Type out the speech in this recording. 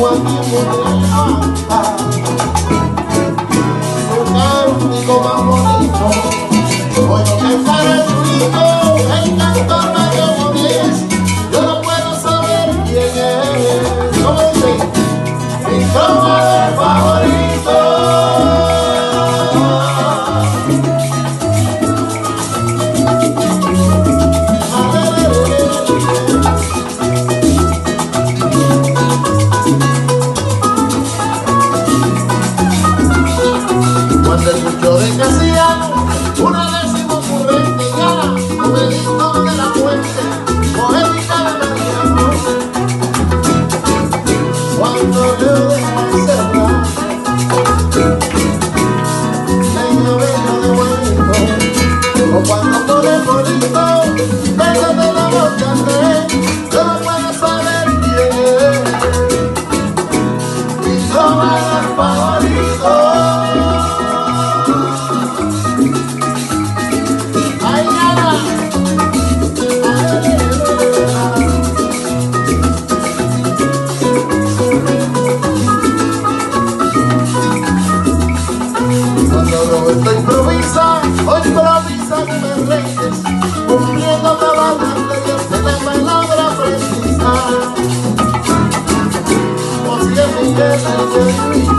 aquí me levanta, un cántico más bonito, puedo cantar el grito, el cantor Mario Moniz, yo no puedo saber quién es, ¿cómo dice? Mi trovador favorito. Cuando escucho de Casiano una decimocurrente gana con el himno de la fuente poética de Mariano. Cuando yo dejo encerrar leño bello de bonito, o cuando por el bonito venga de la boca yo no puedo saber quién es mi trovador favorito. Roberto improvisa, o improvisa Gómez Reyes, cumpliendo todas las leyes de la palabra precisa. O si es Miguel el que